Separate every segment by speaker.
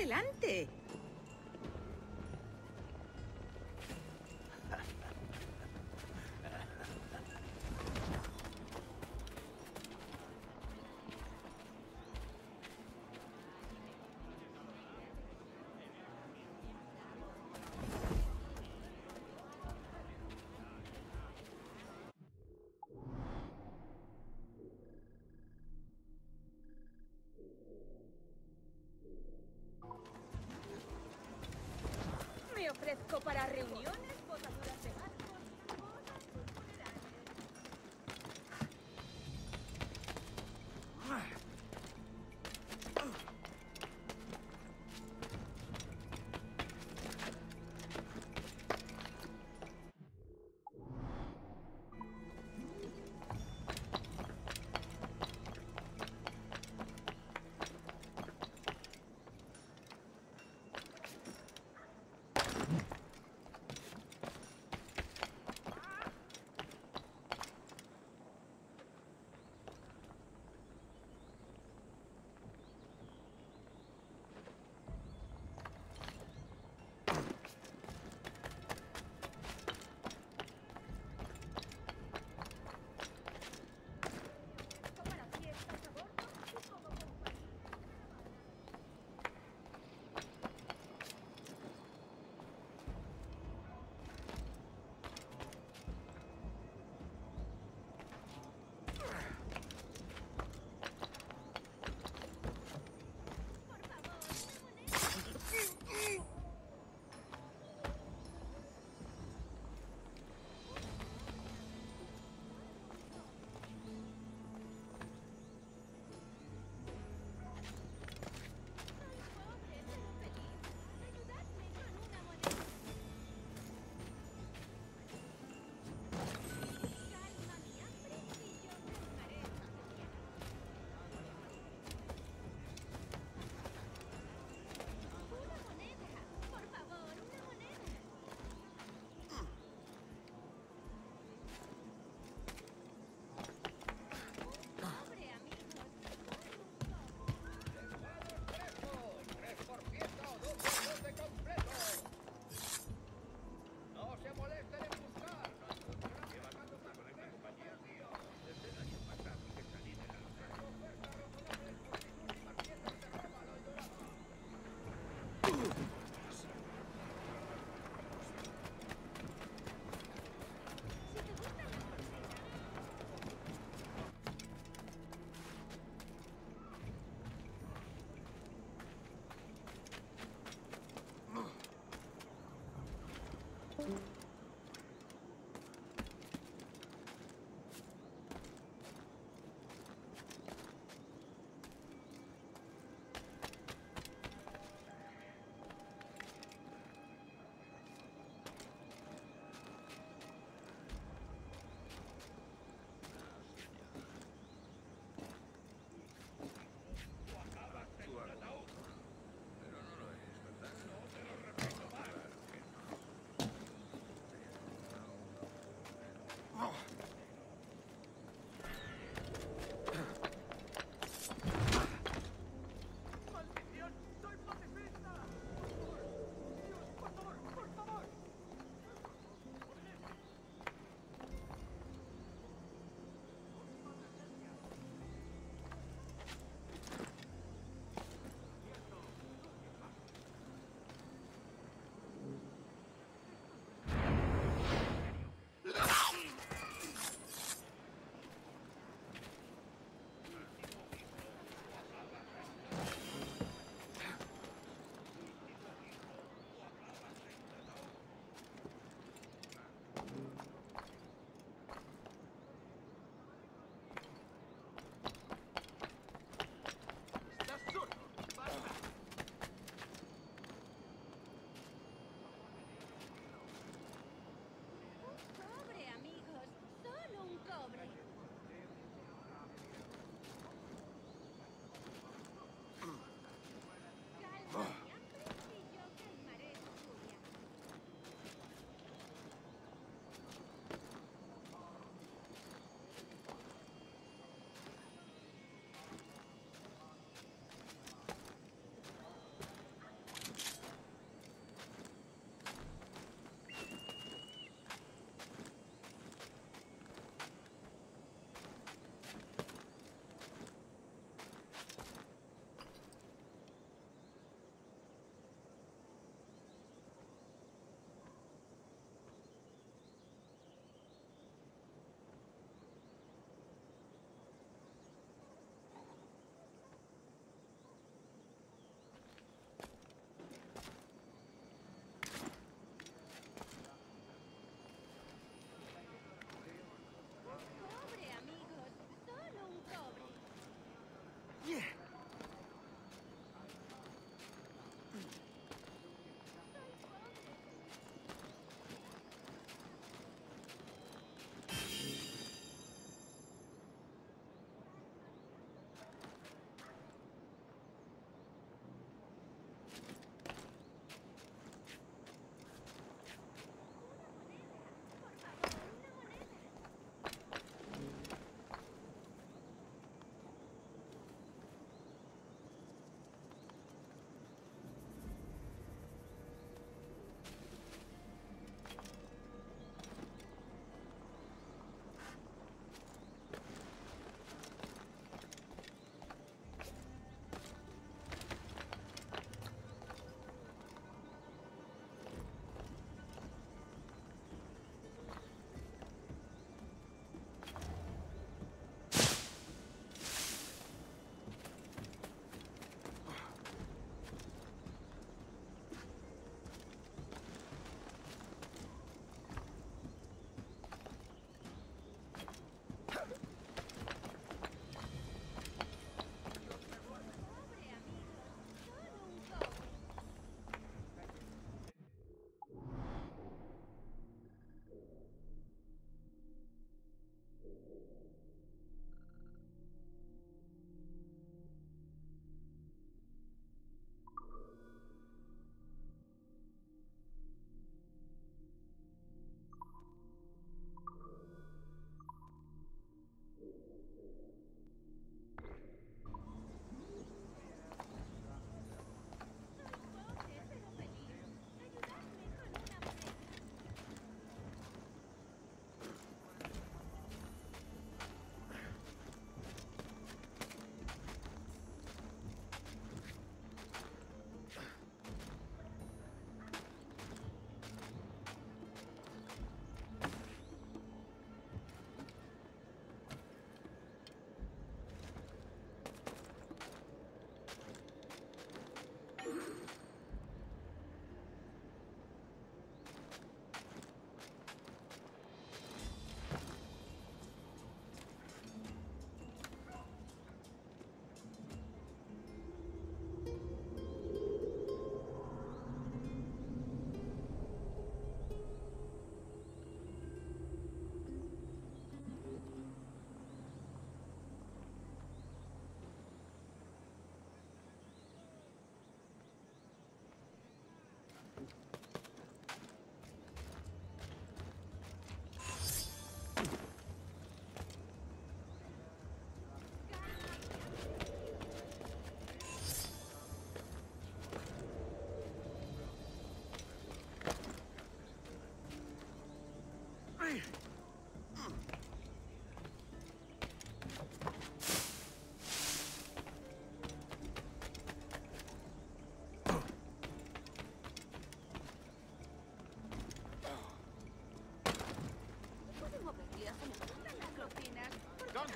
Speaker 1: adelante. Me ofrezco para reuniones, botaduras de barcos, bodas y funerales.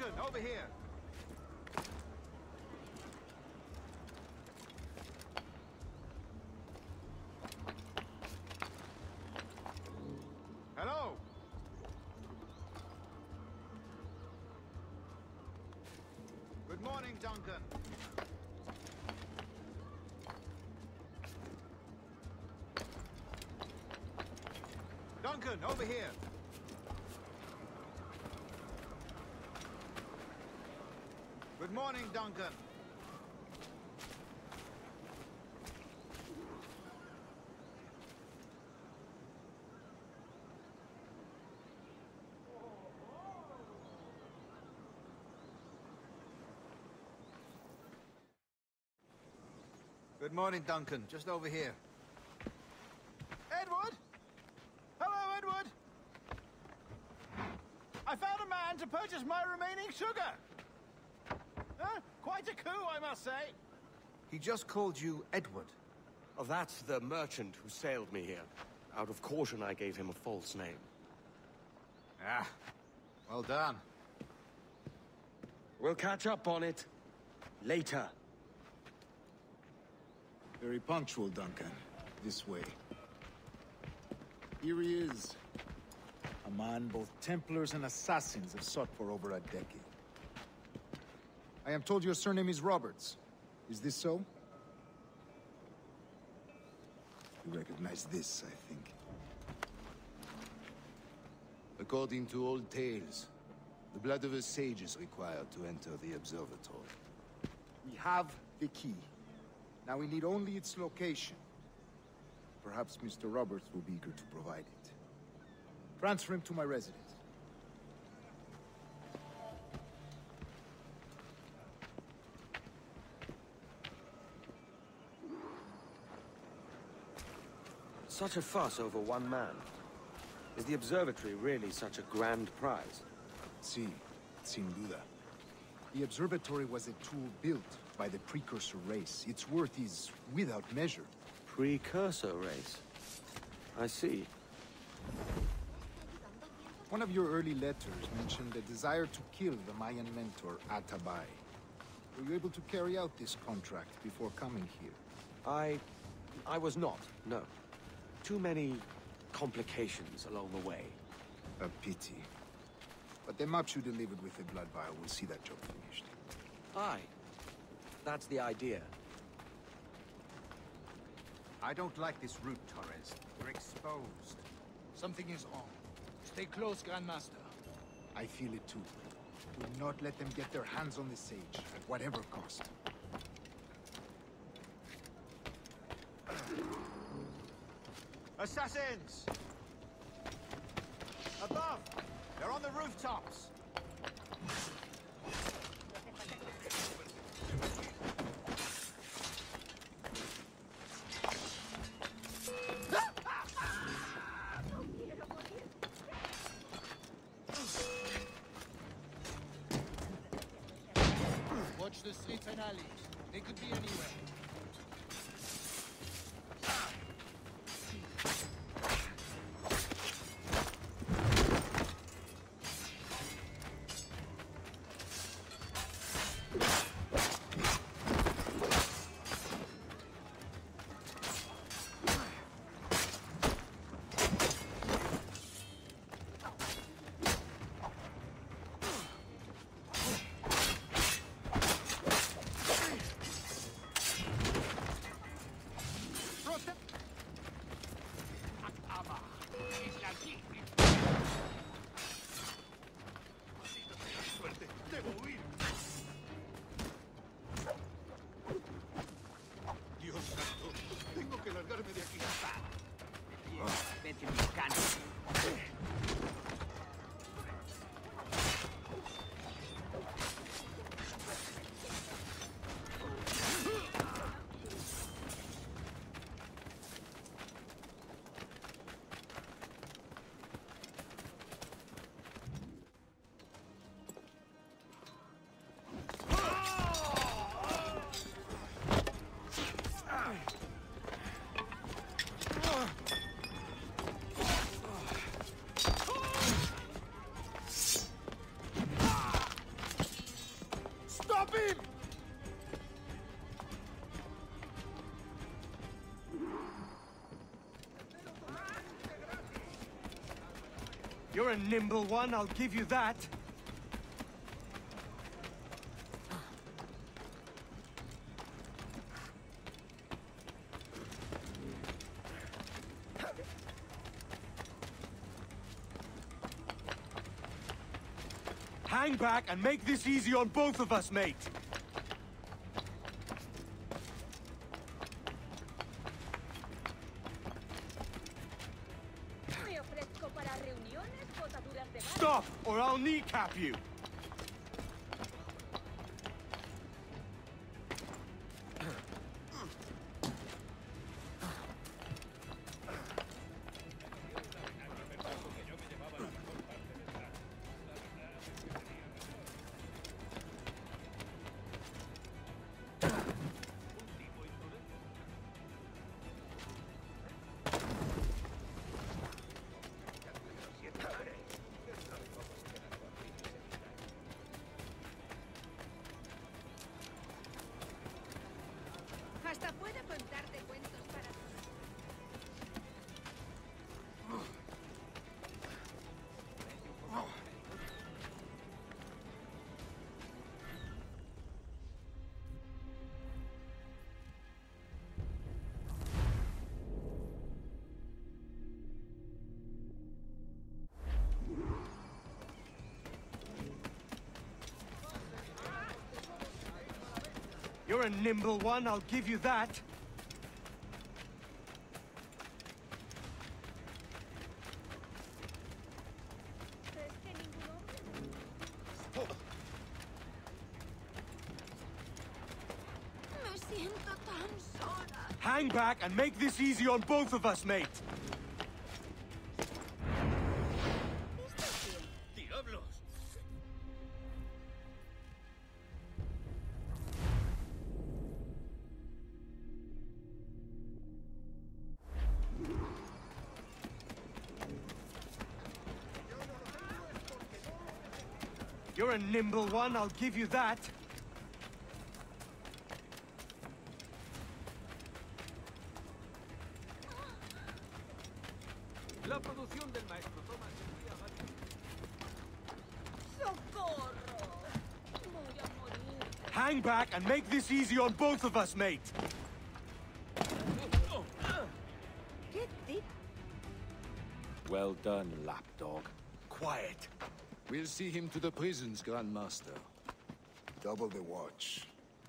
Speaker 2: Duncan, over here. Hello. Good morning, Duncan. Duncan, over here. Good morning, Duncan. Good morning, Duncan. Just over here. Edward? Hello, Edward. I found a man to purchase my remaining sugar. Quite a coup, I must say. He just called you Edward.
Speaker 3: Oh, that's the merchant who sailed me here. Out of caution, I gave him a false name.
Speaker 2: Ah, well done.
Speaker 3: We'll catch up on it later.
Speaker 4: Very punctual, Duncan. This way. Here he is. A man both Templars and Assassins have sought for over a decade. I am told your surname is Roberts. Is this so? You recognize this, I think.
Speaker 5: According to old tales, the blood of a sage is required to enter the observatory.
Speaker 4: We have the key. Now we need only its location. Perhaps Mr. Roberts will be eager to provide it. Transfer him to my residence.
Speaker 3: Such a fuss over one man. Is the observatory really such a grand prize?
Speaker 4: Sí, sin duda. The observatory was a tool built by the Precursor race. Its worth is without measure.
Speaker 3: Precursor race? I see.
Speaker 4: One of your early letters mentioned a desire to kill the Mayan mentor, Atabay. Were you able to carry out this contract before coming here?
Speaker 3: I was not, no. Too many complications along the way.
Speaker 4: A pity. But the maps you delivered with the blood vial will see that job finished.
Speaker 3: Aye. That's the idea.
Speaker 2: I don't like this route, Torres. We're exposed.
Speaker 6: Something is wrong. Stay close, Grandmaster.
Speaker 4: I feel it too. Do not let them get their hands on the sage, at whatever cost.
Speaker 2: Assassins! Above! They're on the rooftops!
Speaker 6: Watch the streets and alleys. They could be anywhere.
Speaker 4: him!
Speaker 3: You're a nimble one, I'll give you that. Hang back and make this easy on both of us, mate.
Speaker 1: Me ofrezco para reuniones, botaduras de mar.
Speaker 3: Stop, or I'll kneecap you.
Speaker 1: Hasta puedo contarte cuentos para...
Speaker 3: You're a nimble one, I'll give you that.
Speaker 1: ¿Crees que ningún hombre? Me siento tan sola.
Speaker 3: Hang back and make this easy on both of us, mate. You're a nimble one, I'll give you that. La producción del maestro Thomas envía varios.
Speaker 1: ¡Socorro! Voy a morir.
Speaker 3: Hang back and make this easy on both of us, mate.
Speaker 1: ¿Qué tipo?
Speaker 3: Well done, lapdog. Quiet.
Speaker 5: We'll see him to the prisons, Grandmaster.
Speaker 4: Double the watch.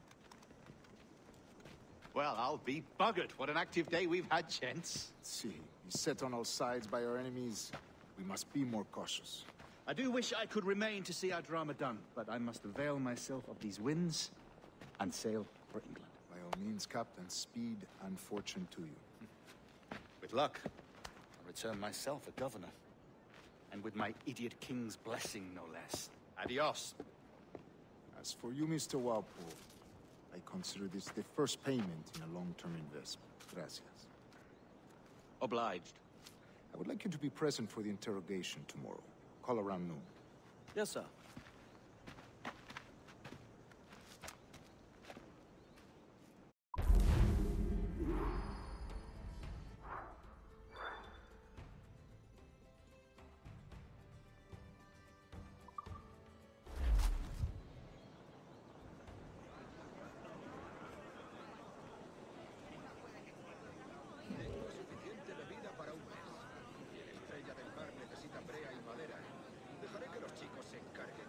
Speaker 2: Well, I'll be buggered. What an active day we've had, gents.
Speaker 4: See, he's set on all sides by our enemies. We must be more cautious.
Speaker 2: I do wish I could remain to see our drama done, but I must avail myself of these winds and sail for England.
Speaker 4: By all means, Captain, speed and fortune to you.
Speaker 2: With luck, I'll return myself a governor. And with my idiot king's blessing, no less. Adios.
Speaker 4: As for you, Mr. Walpole, I consider this the first payment in a long-term investment. Gracias.
Speaker 2: Obliged.
Speaker 4: I would like you to be present for the interrogation tomorrow. Call around noon.
Speaker 3: Yes, sir.
Speaker 7: Estrella del Mar necesita brea y madera. Dejaré que los chicos se encarguen.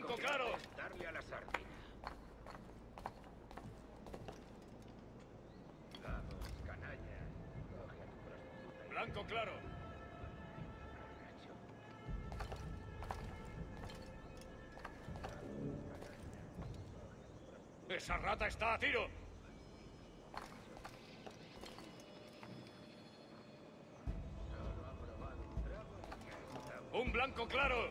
Speaker 7: Blanco claro.
Speaker 8: Darle a la sardina. Vamos, canalla. Coge a tu prostituta.
Speaker 7: Blanco claro. ¡Esa rata está a tiro! ¡Un blanco claro!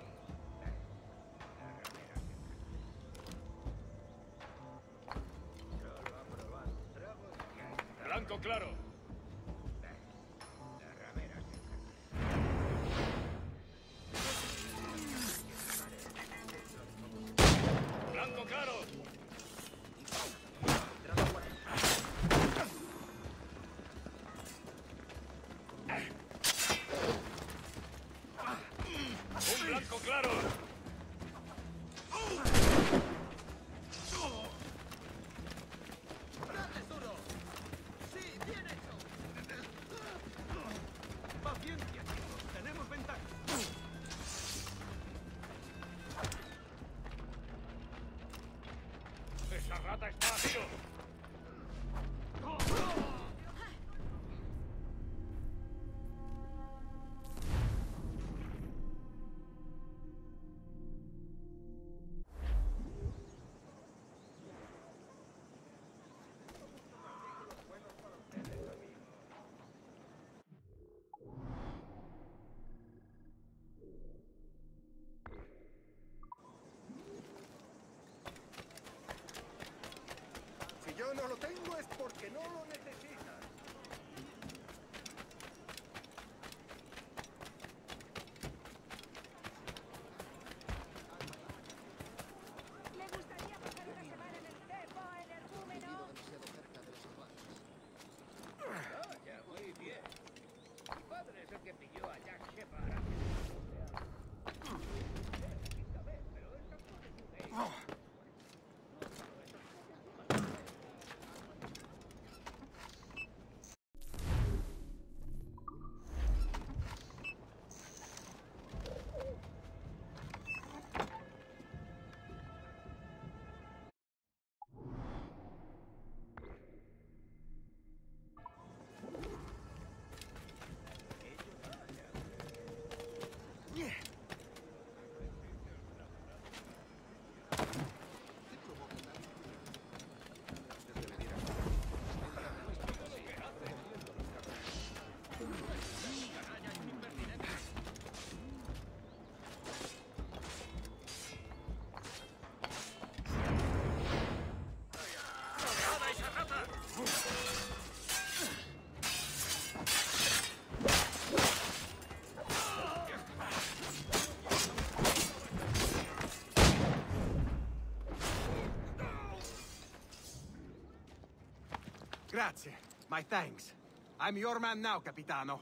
Speaker 7: ¡Blanco claro! ¡Blanco claro! ¡Un blanco claro!
Speaker 3: ¡Paciencia, chicos! ¡Tenemos ventaja!
Speaker 7: ¡Esa rata está a tiro!
Speaker 8: Si yo no lo tengo es porque no lo necesitas.
Speaker 1: Me gustaría pasar una semana en el cepo, energúmeno.
Speaker 8: Ya, muy bien. Mi padre es el que pilló a Jack Shepard.
Speaker 3: Grazie. My thanks. I'm your man now, Capitano.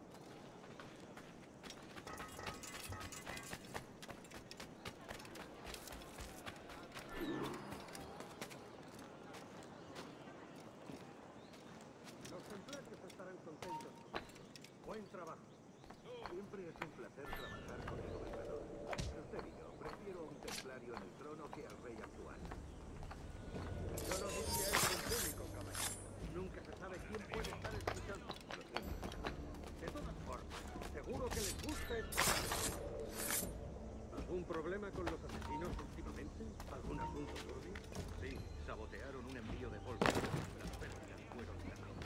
Speaker 8: Los templarios estarán contentos. Buen trabajo. Siempre es un placer trabajar con el gobernador. Usted y yo prefiero a un templario en el trono que al rey actual. Yo no diría eso en público, caballero. Nunca se sabe quién puede estar escuchando. De todas formas, seguro que les gusta esto. ¿Algún problema con los asesinos últimamente? ¿Algún asunto turbio? Sí, sabotearon un envío de pólvora. Las pérdidas fueron ganadas.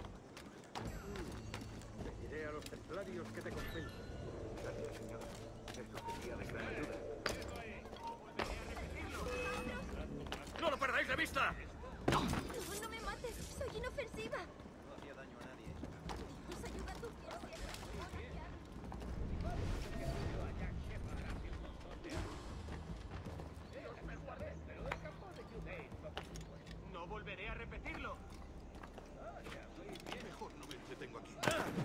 Speaker 8: Te diré a los templarios que te compensen. Gracias, señor. Eso sería de gran ayuda.
Speaker 7: ¡No lo perdáis de vista!
Speaker 1: No, no me mates. Soy inofensiva. No hacía daño a nadie. Nos ayuda tú,
Speaker 3: No volveré a repetirlo.
Speaker 8: Mejor no me detengo aquí.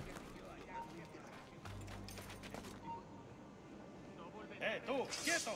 Speaker 7: ¡Tú! ¡Quieto!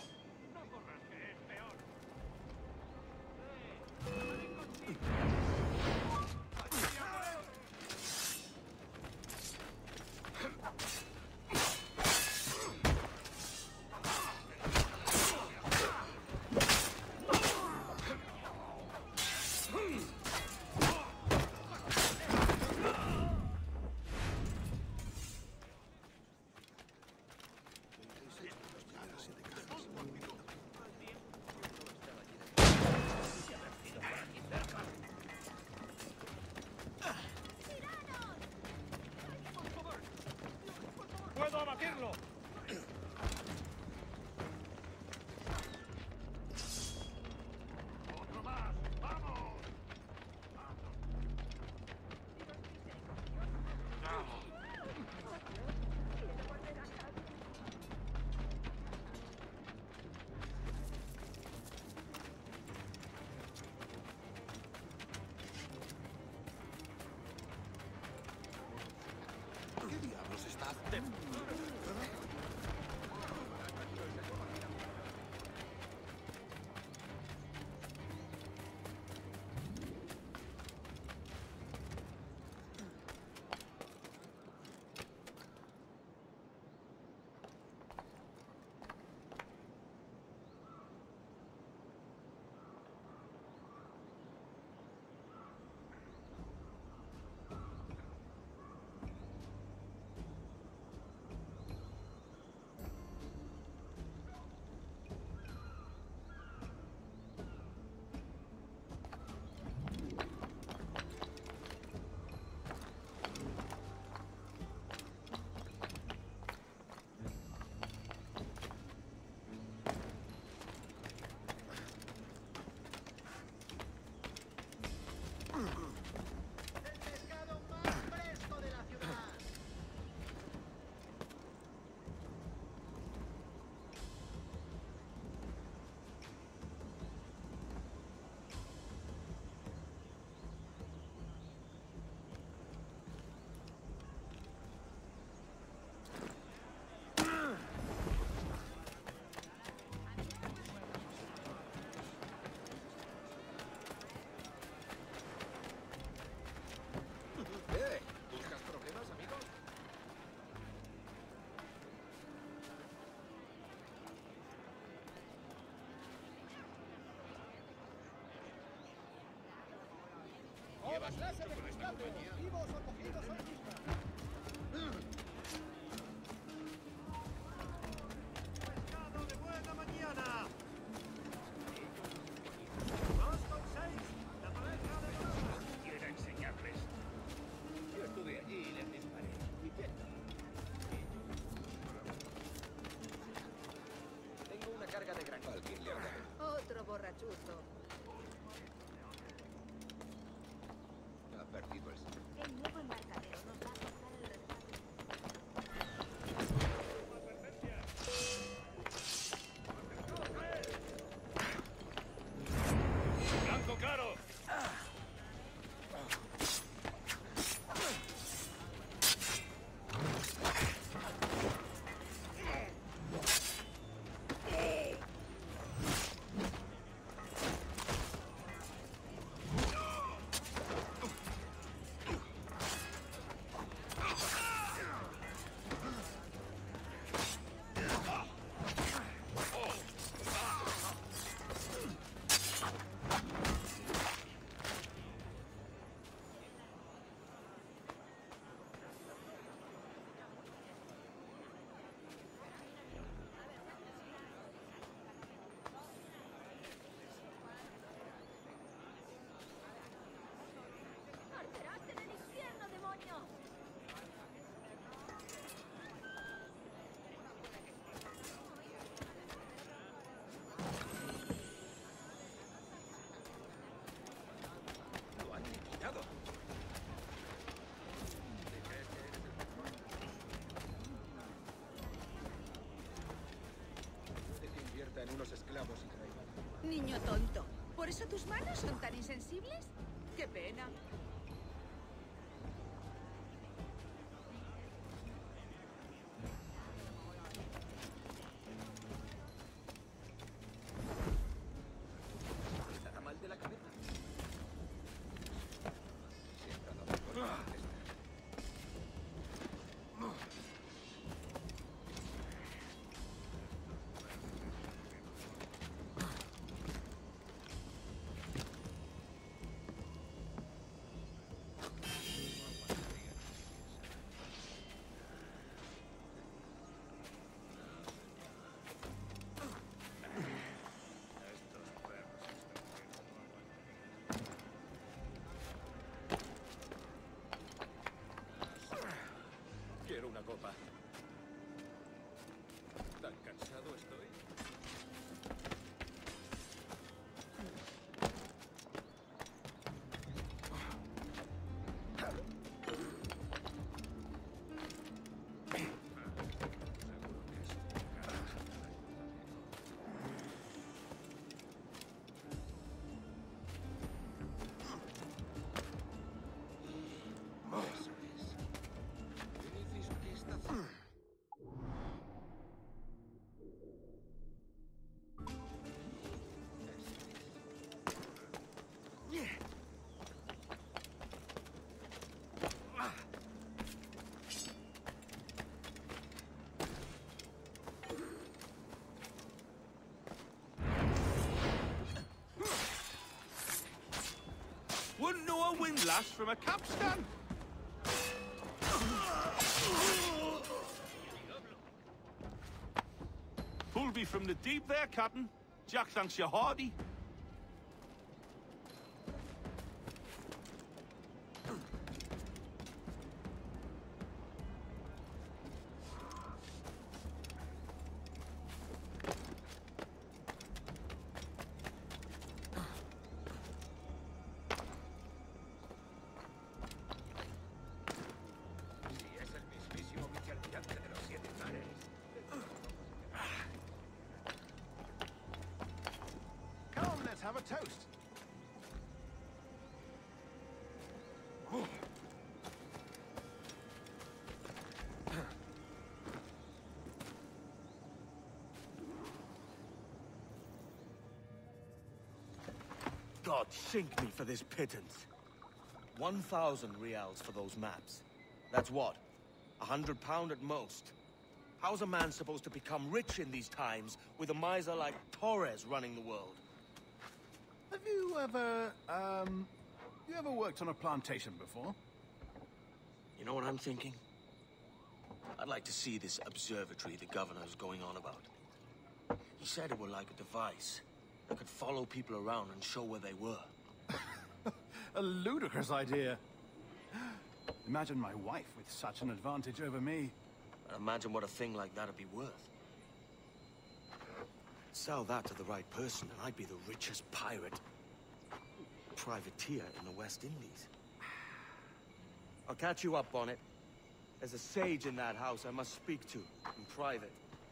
Speaker 5: estabas mucho con esta compañía.
Speaker 8: ¡Pescado de buena mañana! ¡2 con 6! ¡La pareja de oro!
Speaker 7: Quiero enseñarles.
Speaker 6: Yo estuve allí y les disparé. ¿Y qué tal?
Speaker 3: Tengo una carga de gran...
Speaker 5: Alguien le habrá
Speaker 1: Otro borrachuzo.
Speaker 5: ha perdido el sentido.
Speaker 1: El nuevo embarcadero nos va a costar el rescate.
Speaker 7: ¡Blanco claro!
Speaker 1: ¡Arderás en el infierno, demonio!
Speaker 3: ¡Lo han liquidado! Puede que invierta en unos esclavos y traiga...
Speaker 1: Niño tonto. ¿Por eso tus manos son tan insensibles? ¡Qué pena!
Speaker 3: ¿Estará mal de la cabeza?
Speaker 5: Siempre ha dado por contestar.
Speaker 3: Quiero una copa. ¿Tan cansado estoy?
Speaker 5: Eso es. ¿Qué dices que está haciendo?
Speaker 6: Wouldn't know a windlass from a capstan. Pulled me from the deep there, Captain. Jack thanks you hearty.
Speaker 3: Sí, es el mismísimo vicealmirante de los 7 mares.
Speaker 4: Come, let's have a toast.
Speaker 9: God sink me for this pittance. 1,000 reals for those maps. That's what? £100 at most. How's a man supposed to become rich in these times with a miser like Torres running the world?
Speaker 4: Have you ever,
Speaker 7: You ever worked on a plantation before?
Speaker 9: You know what I'm thinking? I'd like to see this observatory the governor's going on about. He said it were like a device that could follow people around and show where they were.
Speaker 7: A ludicrous idea. Imagine my wife with such an advantage over me.
Speaker 9: Imagine what a thing like that'd be worth. Sell that to the right person, and I'd be the richest pirate, privateer in the West Indies. I'll catch you up on it. There's a sage in that house I must speak to in private.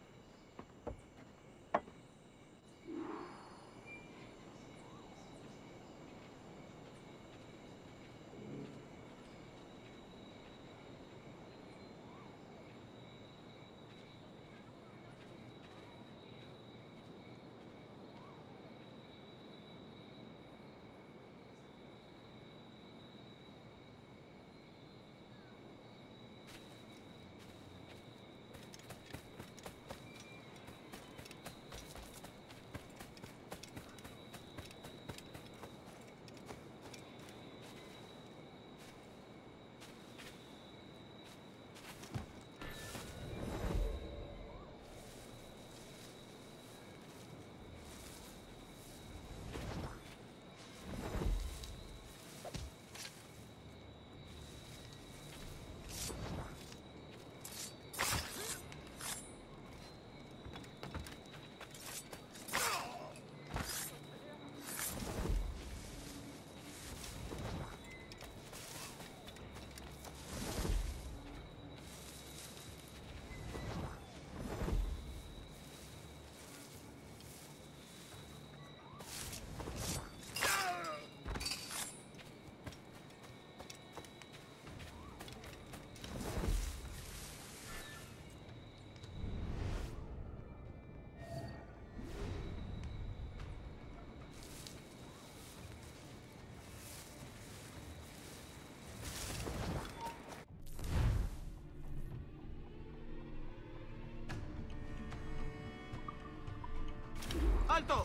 Speaker 8: ¡Alto!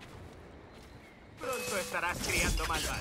Speaker 8: Pronto estarás criando malvas.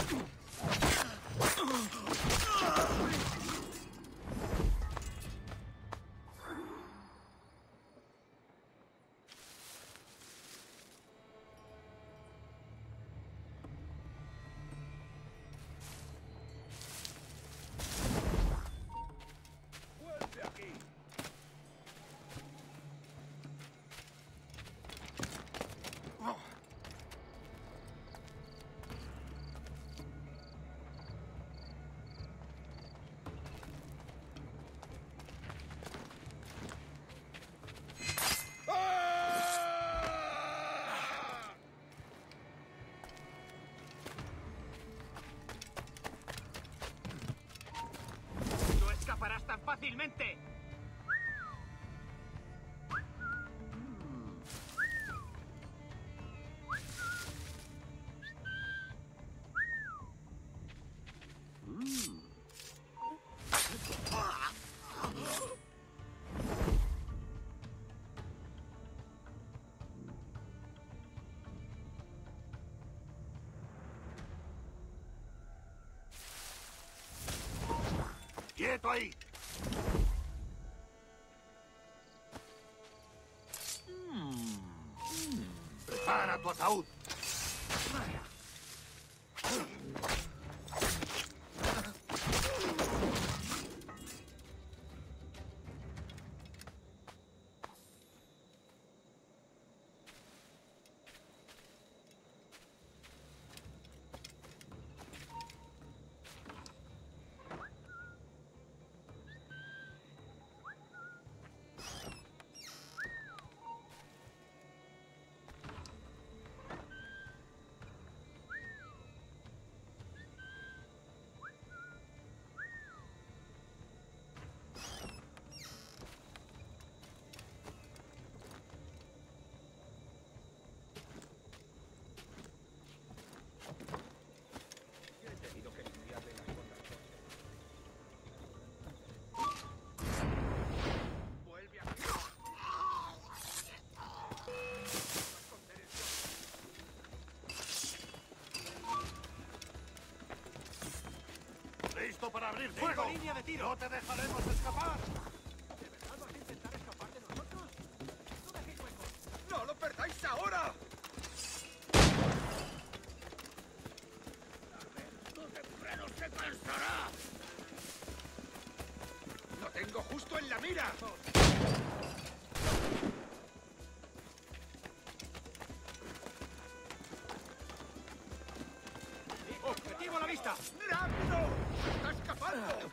Speaker 8: ¡No escaparás tan fácilmente!
Speaker 7: ¡Quieto ahí! ¡Prepara tu ataúd! para abrir
Speaker 9: ¡Fuego!
Speaker 7: fuego!
Speaker 9: ¡Línea de tiro!
Speaker 7: ¡No te dejaremos escapar!
Speaker 8: ¿De verdad vas a intentar escapar de nosotros? ¡No dejéis huecos!
Speaker 9: ¡No lo perdáis ahora!
Speaker 5: ¡Temprano se cansará! ¡Lo tengo justo en la mira!
Speaker 9: ¡Objetivo a la vista!
Speaker 5: ¡Rápido! ¡Está escapando!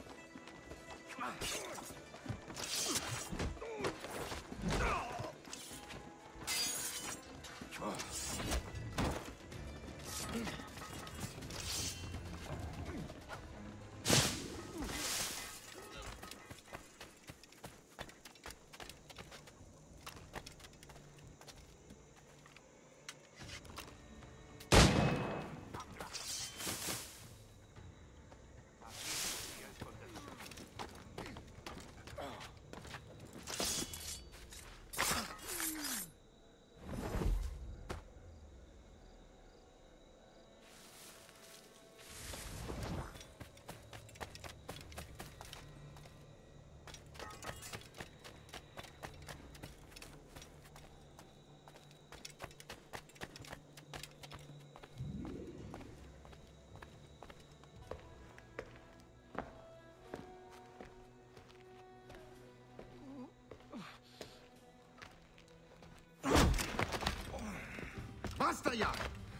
Speaker 5: ¡Basta ya!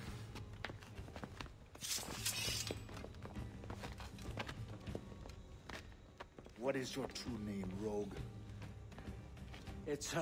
Speaker 4: What is your true name, rogue?
Speaker 3: It's,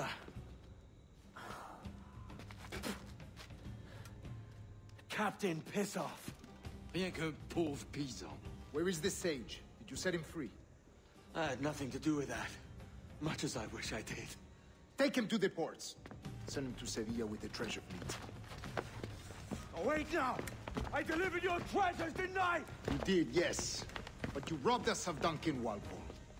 Speaker 3: Captain Pissoff.
Speaker 5: Rien qu'un pauvre paysan.
Speaker 4: Where is the sage? Did you set him free?
Speaker 3: I had nothing to do with that. Much as I wish I did.
Speaker 4: Take him to the ports. Send him to Sevilla with the treasure fleet.
Speaker 3: Oh, wait now! I delivered your treasures, didn't I?
Speaker 4: You did, yes. But you robbed us of Duncan Walpole.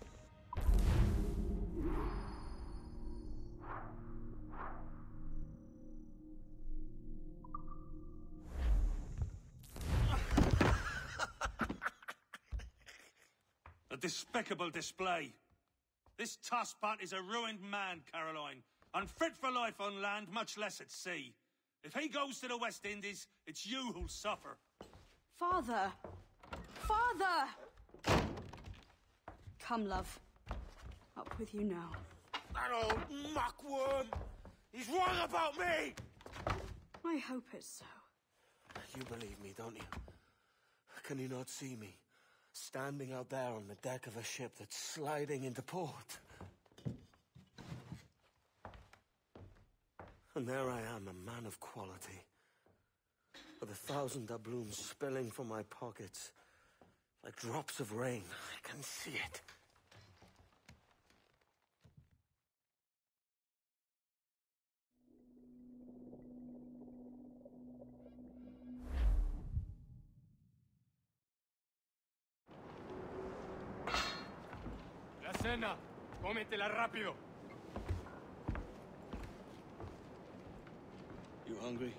Speaker 7: A despicable display. This Tosspot is a ruined man, Caroline. Unfit for life on land, much less at sea. If he goes to the West Indies, it's you who'll suffer.
Speaker 1: Father! Father! Come, love. Up with you now.
Speaker 9: That old muckworm! He's wrong about me!
Speaker 1: I hope it's so.
Speaker 3: You believe me, don't you? Can you not see me? Standing out there on the deck of a ship that's sliding into port. And there I am, a man of quality. With 1,000 doubloons spilling from my pockets. Like drops of rain. I can see it.
Speaker 6: La cena. Cómetela rápido.
Speaker 3: You hungry?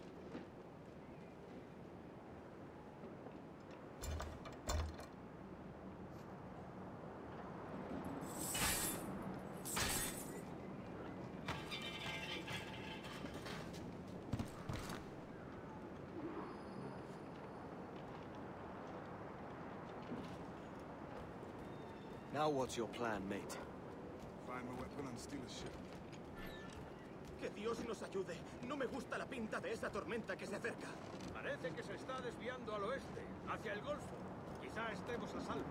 Speaker 3: Now what's your plan, mate?
Speaker 7: Find a weapon and steal a ship.
Speaker 8: Que Dios nos ayude. No me gusta la pinta de esa tormenta que se acerca.
Speaker 6: Parece que se está desviando al oeste, hacia el Golfo. Quizá estemos a salvo.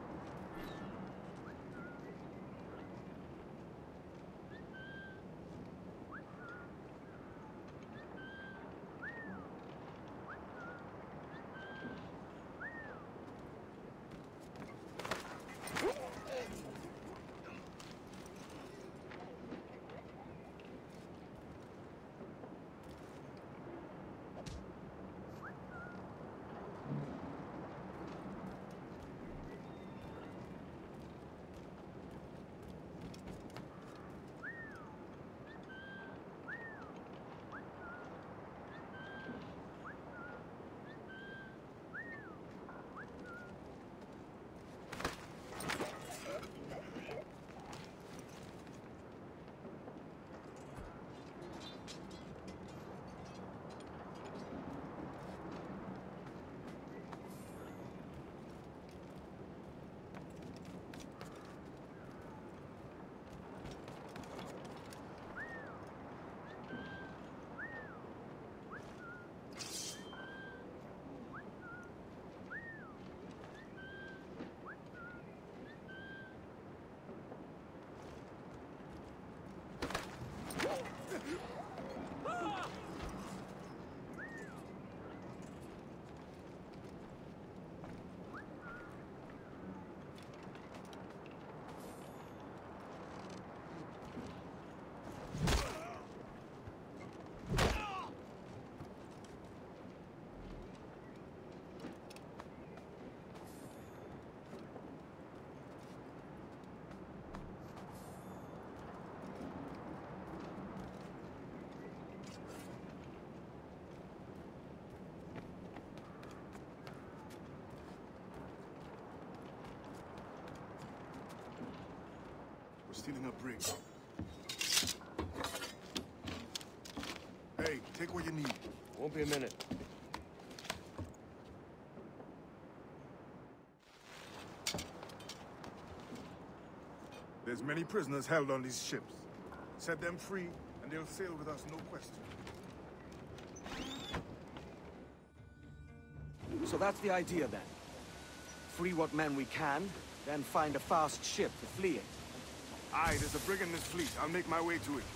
Speaker 10: stealing a brig. Hey, take what you need.
Speaker 9: Won't be a minute.
Speaker 10: There's many prisoners held on these ships. Set them free, and they'll sail with us, no question.
Speaker 9: So that's the idea, then. Free what men we can, then find a fast ship to flee in.
Speaker 10: Aye, there's a brig in this fleet. I'll make my way to it.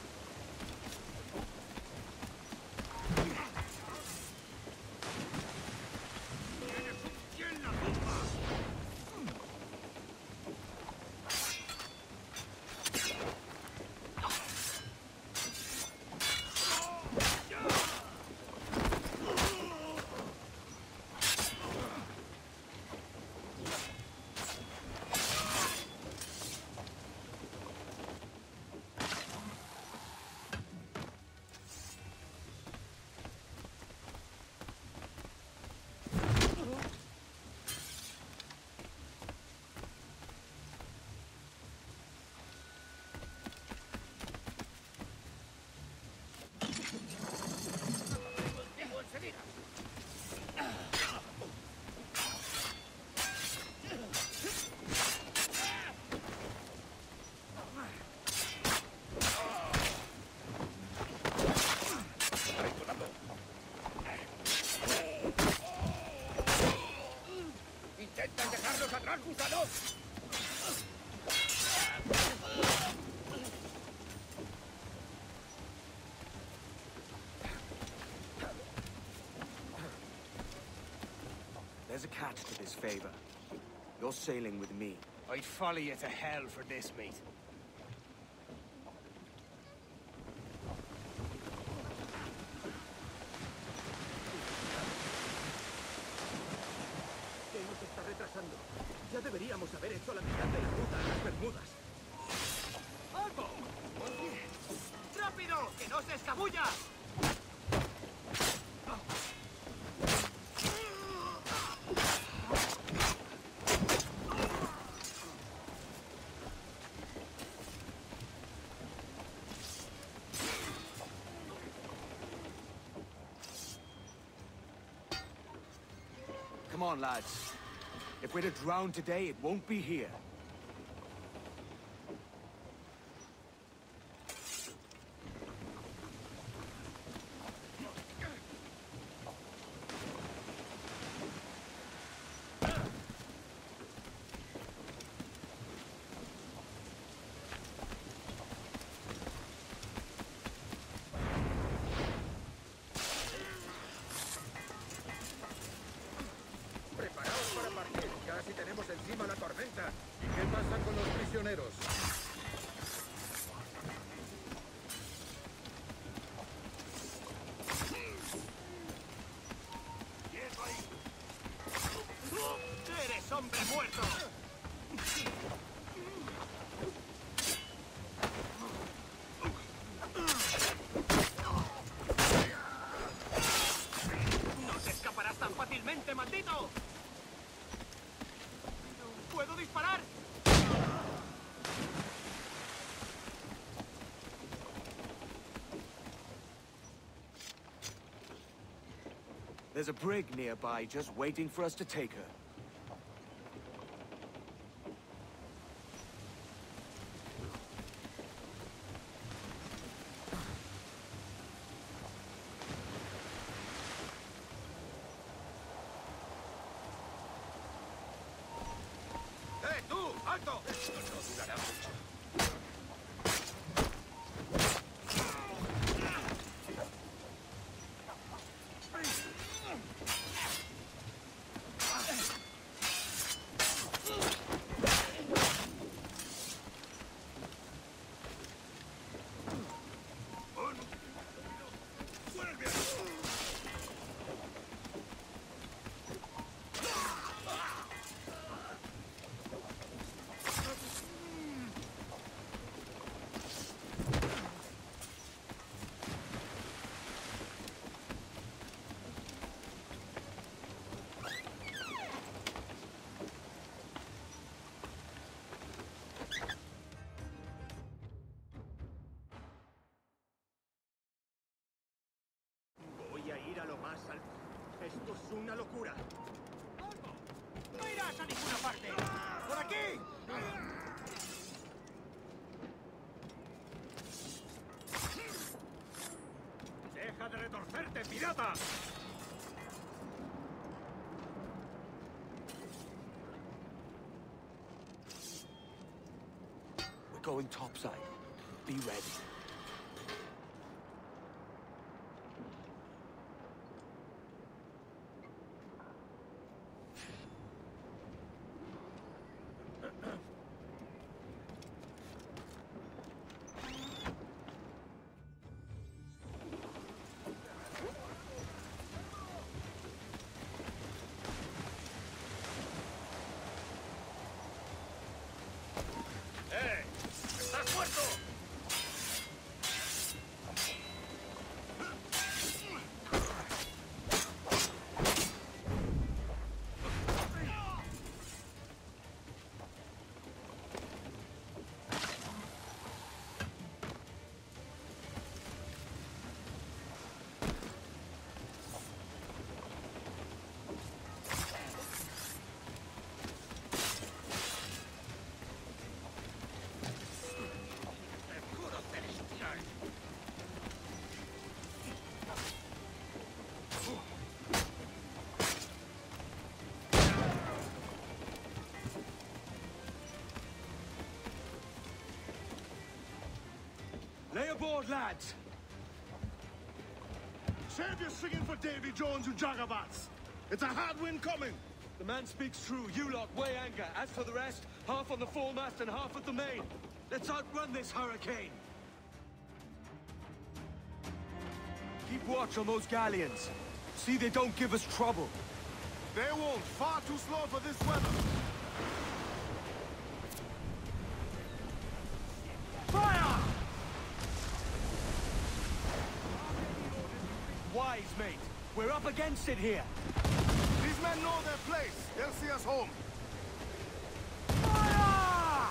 Speaker 9: There's a catch to this favor. You're sailing with me.
Speaker 6: I'd follow you to hell for this, mate.
Speaker 8: ¿Qué nos está retrasando? Ya deberíamos haber hecho la mitad de la ruta a las Bermudas. ¡Alto! ¡Rápido! ¡Que no se escabulla!
Speaker 9: Come on, lads. If we're to drown today, it won't be here.
Speaker 8: Preparaos para partir. Casi tenemos encima la tormenta. ¿Y qué pasa con los prisioneros? ¡Eres hombre muerto! ¡No te escaparás tan fácilmente, maldito! ¡Puedo disparar!
Speaker 9: There's a brig nearby just waiting for us to take her.
Speaker 8: ¡Tú! ¡Alto! Esto no durará mucho. una locura.
Speaker 6: ¡No irás a ninguna parte! ¡Por aquí! ¡Deja de retorcerte, pirata!
Speaker 3: We're going topside. Be ready.
Speaker 6: ¡Estás muerto! ¡Escudo celestial!
Speaker 9: Lay aboard, lads!
Speaker 10: Save your singing for Davy Jones, you jagabats! It's a hard wind coming!
Speaker 3: The man speaks true. You lot weigh anchor. As for the rest, half on the foremast and half at the main. Let's outrun this hurricane. Keep watch on those galleons. See they don't give us trouble.
Speaker 10: They won't. Far too slow for this weather.
Speaker 3: Fire! Wise, mate. We're up against it here.
Speaker 10: These men know their place. They'll see us home.
Speaker 3: Fire!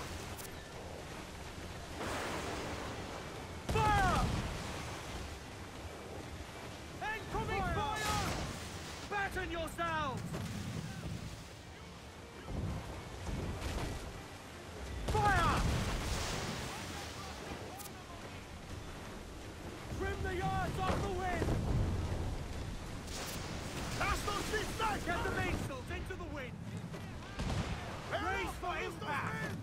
Speaker 3: Fire! Incoming fire! Batten yourselves! Fire! Trim the yards off the wind!
Speaker 10: Cast those seats back!
Speaker 3: Get the mainsails into the wind! Brace for impact!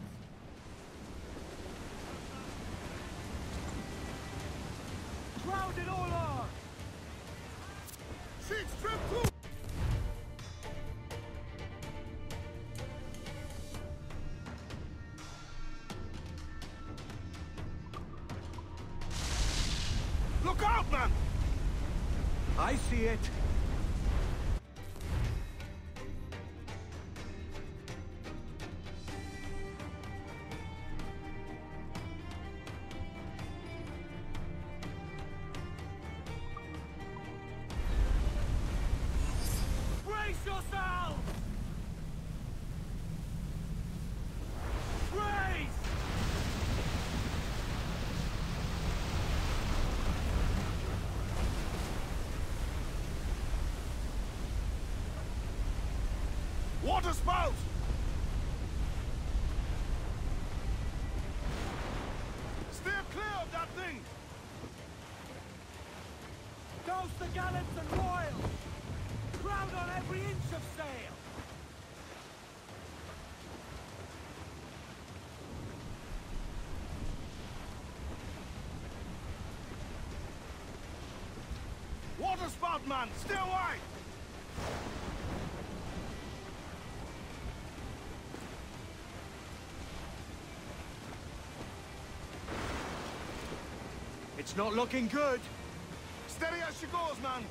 Speaker 3: Crowd it all on!
Speaker 10: Seats trim too! Look out, man!
Speaker 3: I see it. Brace yourselves! Brace!
Speaker 10: Water spout! Steer clear of that thing!
Speaker 3: Douse the gallants and royals! Crowd on every inch of sail!
Speaker 10: Water spout, man! Stay wide!
Speaker 3: It's not looking good.
Speaker 10: Steady as she goes, man!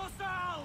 Speaker 9: yourselves!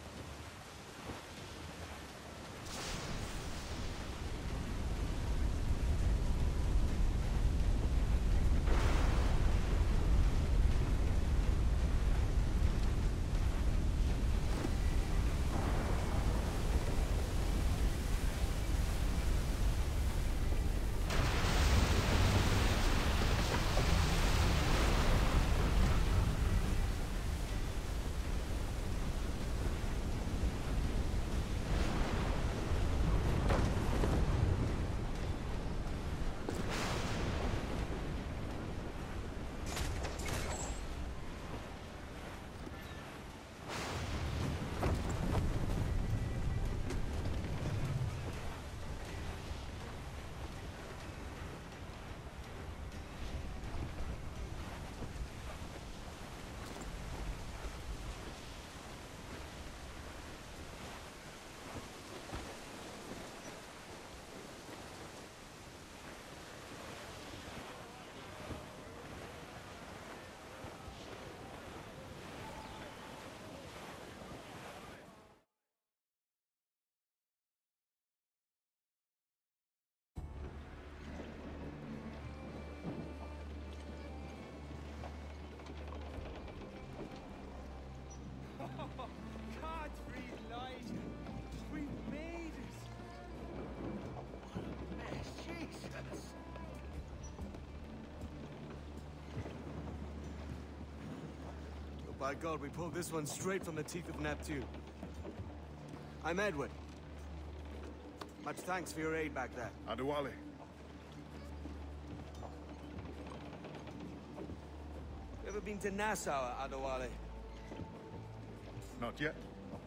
Speaker 3: By God, we pulled this one straight from the teeth of Neptune. I'm Edward. Much thanks for your aid back there.
Speaker 10: Adewale.
Speaker 3: You ever been to Nassau, Adewale?
Speaker 10: Not yet.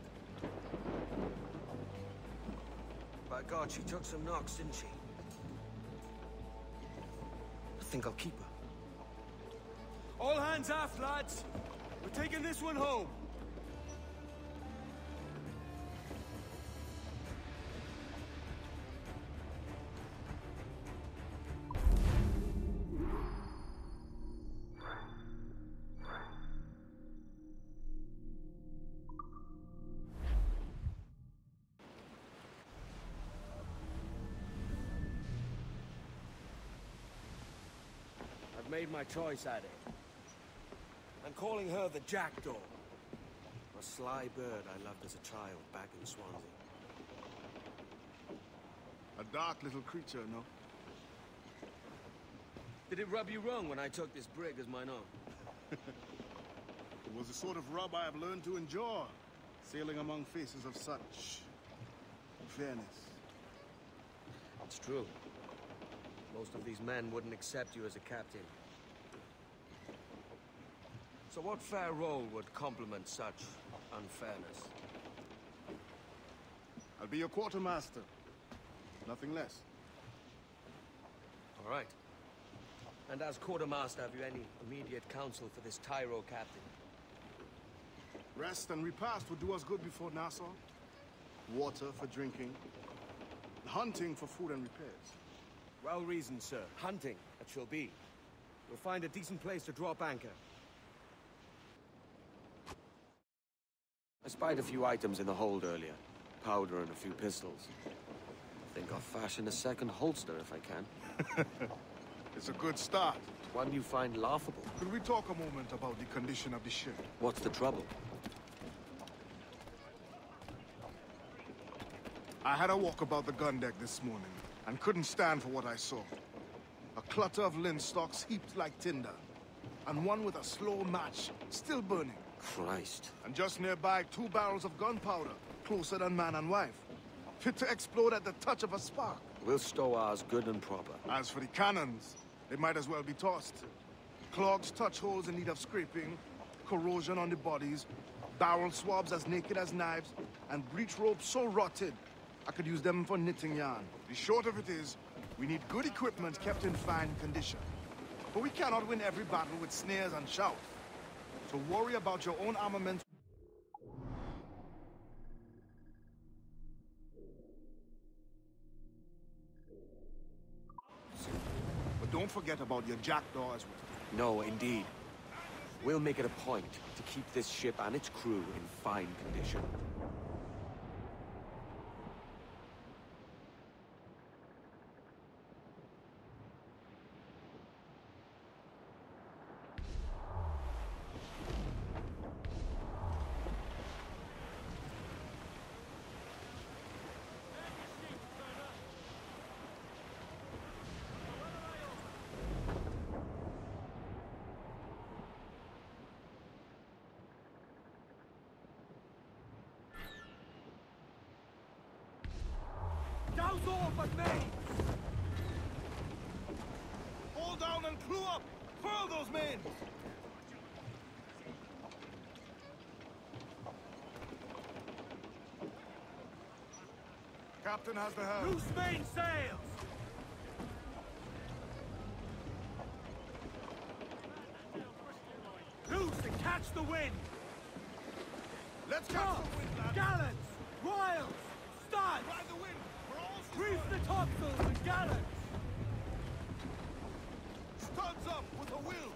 Speaker 3: By God, she took some knocks, didn't she? I think I'll keep her. All hands aft, lads! We're taking this one home! I've made my choice, Addy. I'm calling her the Jackdaw. A sly bird I loved as a child back in Swansea.
Speaker 10: A dark little creature, no?
Speaker 3: Did it rub you wrong when I took this brig as mine own?
Speaker 10: It was the sort of rub I have learned to endure, sailing among faces of such fairness.
Speaker 3: It's true. Most of these men wouldn't accept you as a captain. So what fair role would complement such unfairness?
Speaker 10: I'll be your quartermaster. Nothing less.
Speaker 3: All right. And as quartermaster, have you any immediate counsel for this Tyro captain?
Speaker 10: Rest and repast would do us good before Nassau. Water for drinking. Hunting for food and repairs.
Speaker 3: Well reasoned, sir. Hunting, it shall be. We'll find a decent place to drop anchor. I spied a few items in the hold earlier. Powder and a few pistols. I think I'll fashion a second holster if I can.
Speaker 10: It's a good start.
Speaker 3: One you find laughable.
Speaker 10: Could we talk a moment about the condition of the ship?
Speaker 3: What's the trouble?
Speaker 10: I had a walk about the gun deck this morning, and couldn't stand for what I saw. A clutter of linstocks heaped like tinder, and one with a slow match, still burning.
Speaker 3: Christ.
Speaker 10: And just nearby, 2 barrels of gunpowder, closer than man and wife. Fit to explode at the touch of a spark.
Speaker 3: We'll stow ours good and proper.
Speaker 10: As for the cannons, they might as well be tossed. Clogs, touch holes in need of scraping, corrosion on the bodies, barrel swabs as naked as knives, and breech ropes so rotted, I could use them for knitting yarn. The short of it is, we need good equipment kept in fine condition. But we cannot win every battle with snares and shouts. So worry about your own armament. But don't forget about your jackdaw as well.
Speaker 3: No, indeed.
Speaker 9: We'll make it a point to keep this ship and its crew in fine condition.
Speaker 10: Douse all but me! Hold down and crew up! Furl those men! Captain has the helm.
Speaker 8: Loose main sails! Loose and catch the wind!
Speaker 10: Let's catch the wind, lad!
Speaker 8: Gallants! Royals! Studs!
Speaker 10: Ride the wind! We're all
Speaker 8: Reef the topsails and gallants!
Speaker 10: studs up with a will!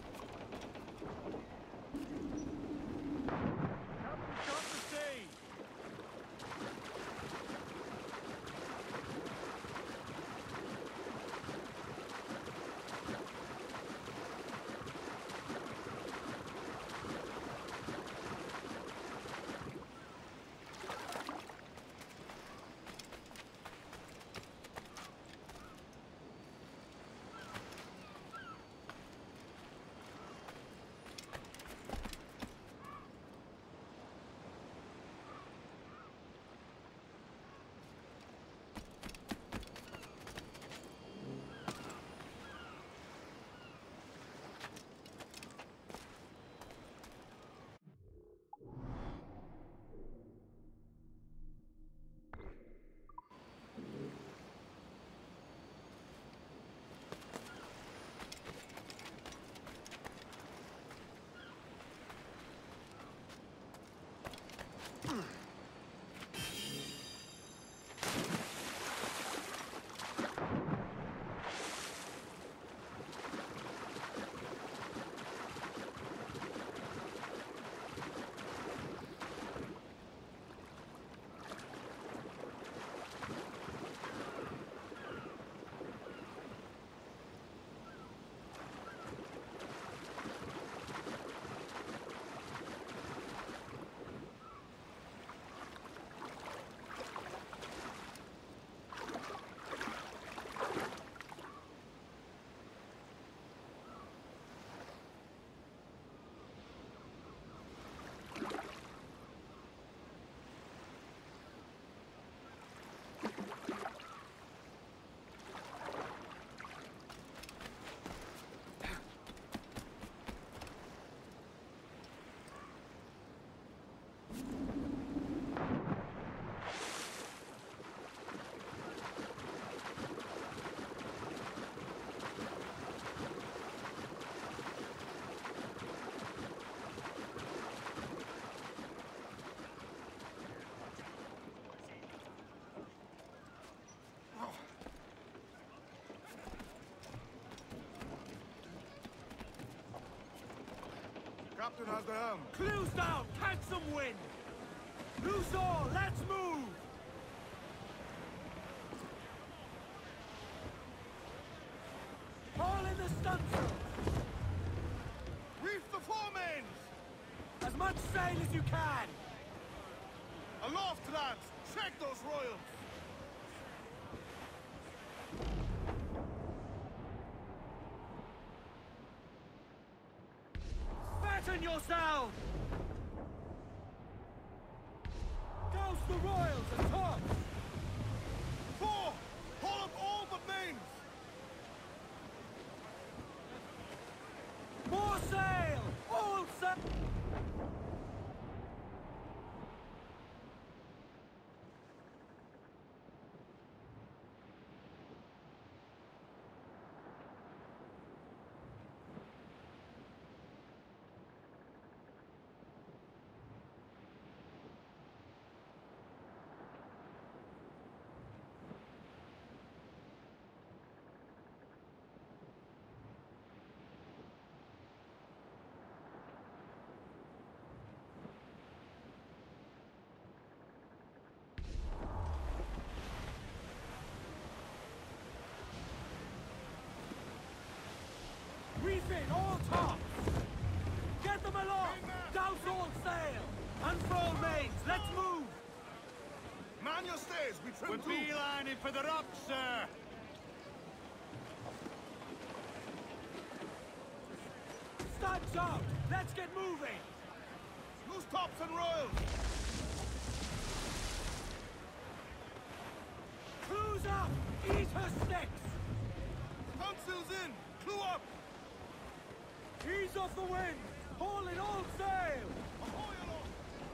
Speaker 8: Captain shot the sea!
Speaker 10: Captain has the helm.
Speaker 8: Clews down! Catch some wind! Loose all! Let's move! Haul in the stunsail!
Speaker 10: Reef the foremains!
Speaker 8: As much sail as you can!
Speaker 10: Aloft, lads! Check those royals!
Speaker 8: Batten yourselves! Douse the royals and tops!
Speaker 10: Four! Haul up all but mains!
Speaker 8: More sail! All sail!
Speaker 9: Reefing all tops! Get them aloft! Douse all sail! Unfurl mains! Let's move!
Speaker 10: Man your stays, we trim
Speaker 6: We're
Speaker 10: too.
Speaker 6: beelining for the rocks, sir.
Speaker 9: Studs out! Let's get moving!
Speaker 10: Loose tops and royals.
Speaker 9: Clues up! Eat her sticks!
Speaker 10: Tonsils in. Clue up.
Speaker 9: Ease off the wind! Haul in all sail!
Speaker 10: Ahoy along.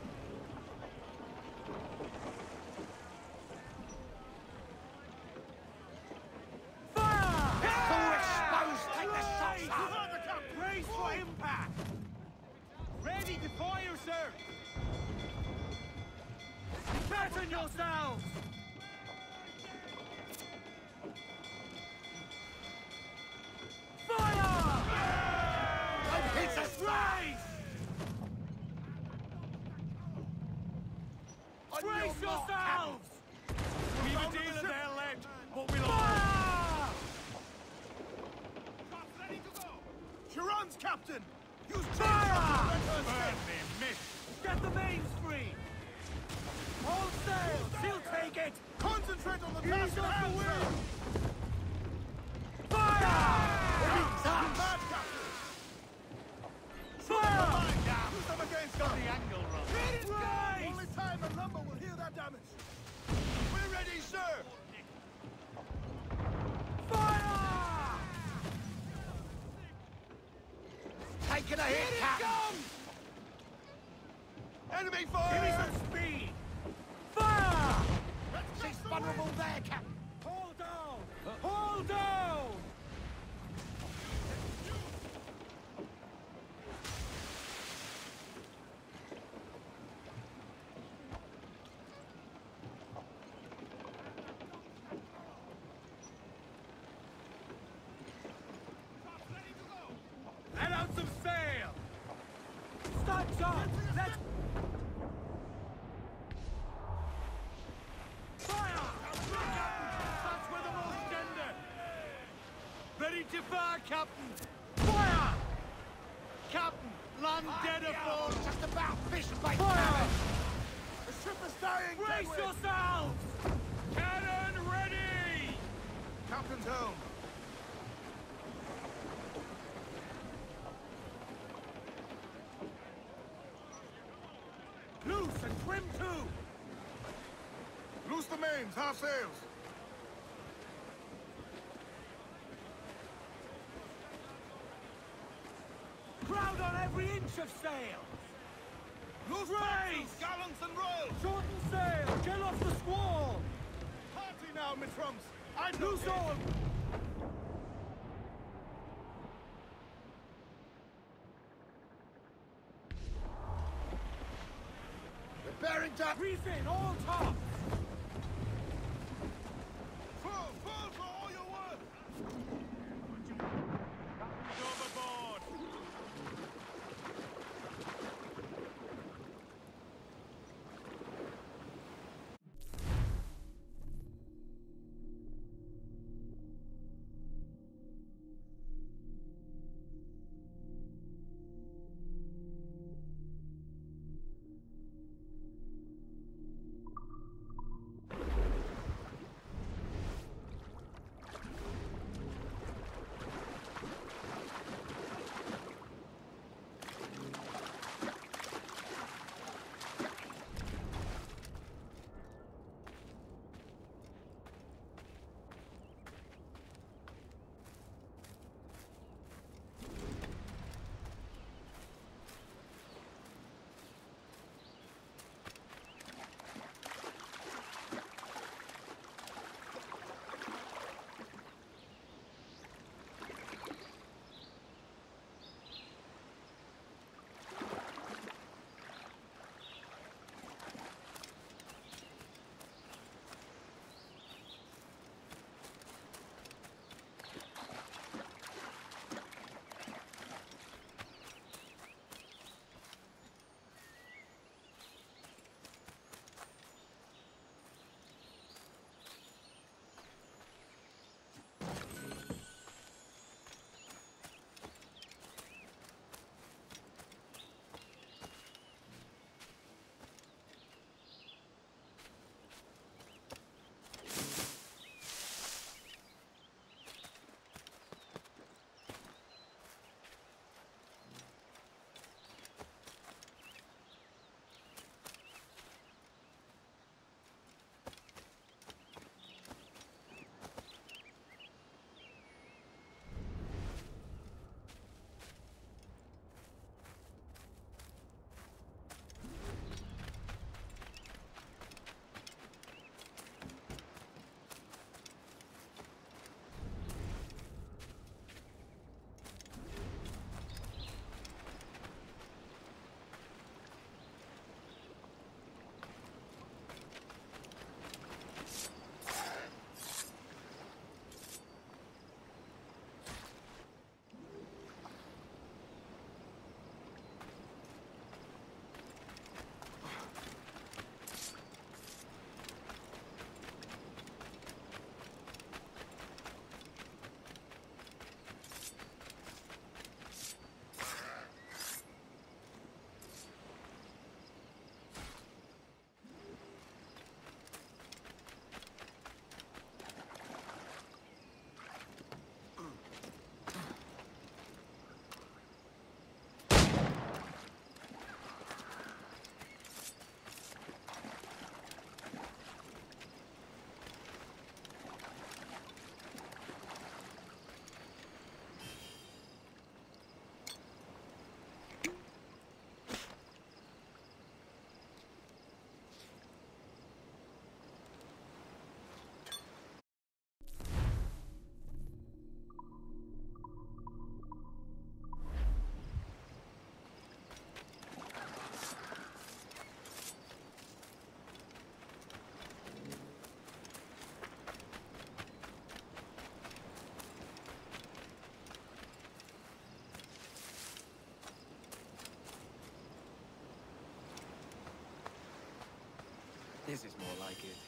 Speaker 9: Fire!
Speaker 10: Take the shots out.
Speaker 9: Brace for impact!
Speaker 6: Ready to fire, sir.
Speaker 9: Fasten yourselves! Fire!
Speaker 10: It's a
Speaker 9: Brace! Brace yourselves!
Speaker 6: We've a deal of their left, but we'll all...
Speaker 9: Fire!
Speaker 10: Shots ready to go. She runs, Captain. Use
Speaker 9: Fire!
Speaker 6: Burn me, miss.
Speaker 9: Get the mains free! All sail! She'll take it!
Speaker 10: Concentrate on the
Speaker 9: Ease
Speaker 10: task at
Speaker 9: off the
Speaker 10: hand, sir.
Speaker 9: wind! Fire!
Speaker 10: Mad, Captain.
Speaker 9: Fire!
Speaker 10: Use them against
Speaker 6: Got
Speaker 10: us.
Speaker 6: the angle wrong.
Speaker 9: Brace!
Speaker 10: Only time and lumber will heal that damage. We're ready, sir.
Speaker 9: Fire!
Speaker 10: Taking a hit, Captain. Enemy
Speaker 9: Give me
Speaker 10: fire.
Speaker 9: some speed! Fire!
Speaker 10: She's vulnerable there, Captain.
Speaker 9: Hold down! Hold down!
Speaker 6: Let out some sail.
Speaker 9: Studs up! Let's... Fire!
Speaker 6: That's where the most tender. Ready to fire, Captain.
Speaker 9: Fire!
Speaker 6: Captain, land dead afloat.
Speaker 10: Just about fish bait.
Speaker 9: Fire!
Speaker 10: The ship is dying.
Speaker 9: Brace
Speaker 10: Deadwood.
Speaker 9: yourselves!
Speaker 6: Cannon ready.
Speaker 10: Captain's home.
Speaker 9: Loose and trim too!
Speaker 10: Loose the mains, half sails.
Speaker 9: Crowd on every inch of sail!
Speaker 10: Loose
Speaker 9: Raise!
Speaker 10: topsails, gallants and royals.
Speaker 9: Shorten sail! Get off the squall!
Speaker 10: Party now, Miss Rumps. I
Speaker 9: Loose all!
Speaker 10: We're bearing down.
Speaker 9: Reefing all tops!
Speaker 10: Full for all your worth.
Speaker 6: Overboard.
Speaker 9: This is more like it.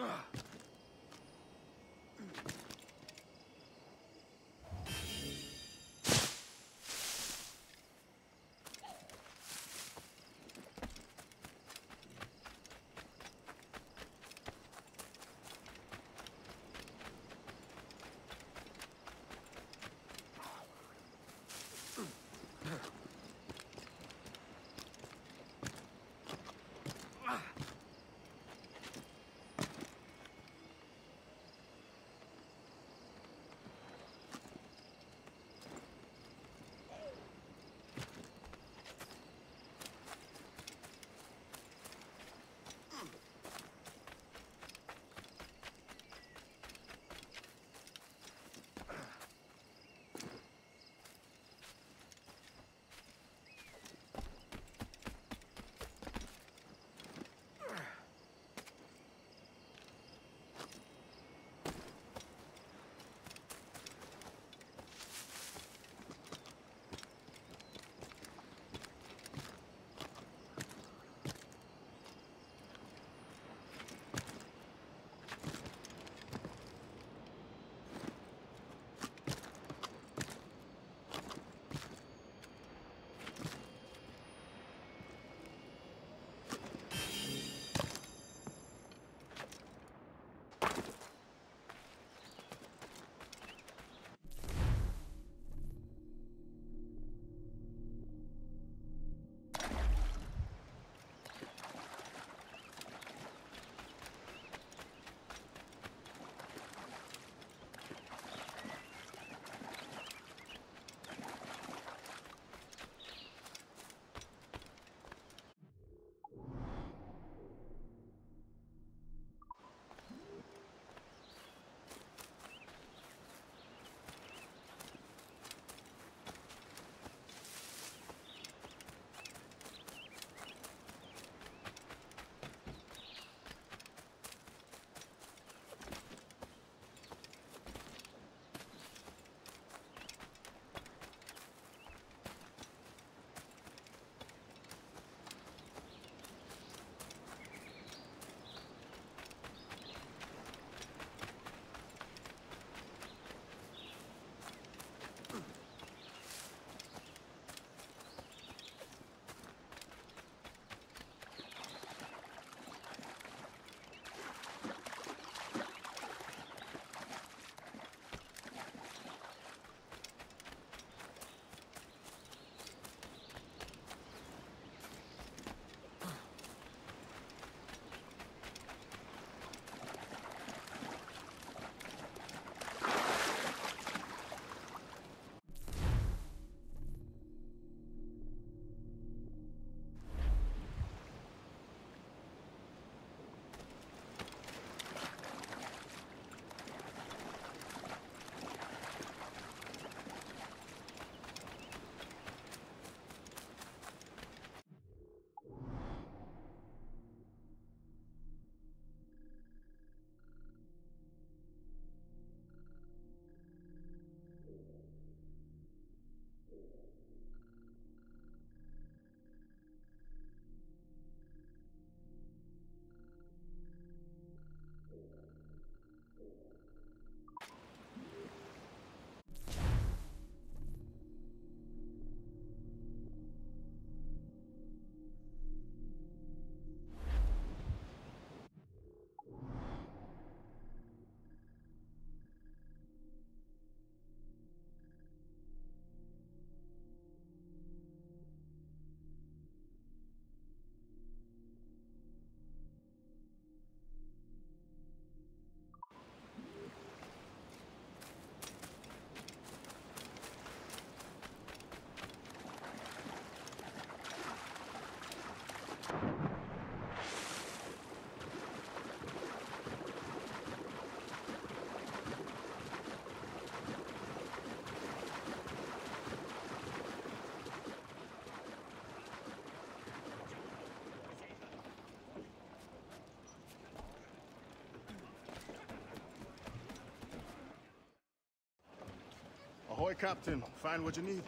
Speaker 10: Ahoy, Captain. Find what you need.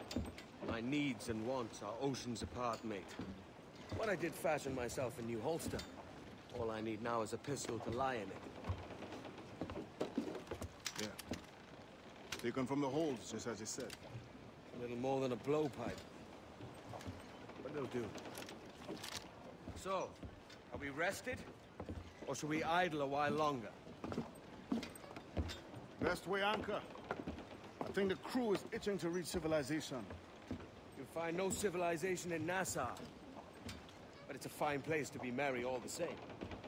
Speaker 3: My needs and wants are oceans apart, mate. But I did fashion myself a new holster. All I need now is a pistol to lie in it.
Speaker 10: Yeah. Taken from the holds, just as you said.
Speaker 3: A little more than a blowpipe. But it'll do. So, are we rested? Or should we idle a while longer?
Speaker 10: Best way anchor. I think the crew is itching to reach civilization.
Speaker 3: You'll find no civilization in Nassau. But it's a fine place to be merry all the same.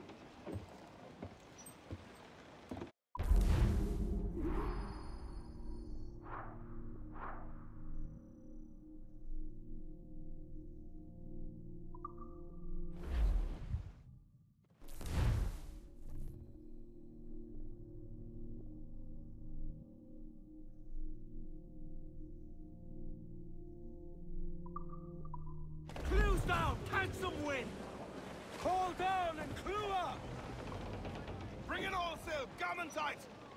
Speaker 6: Clews down! Catch some wind! Call down and clew up!
Speaker 10: Bring it all sail, gammon tight!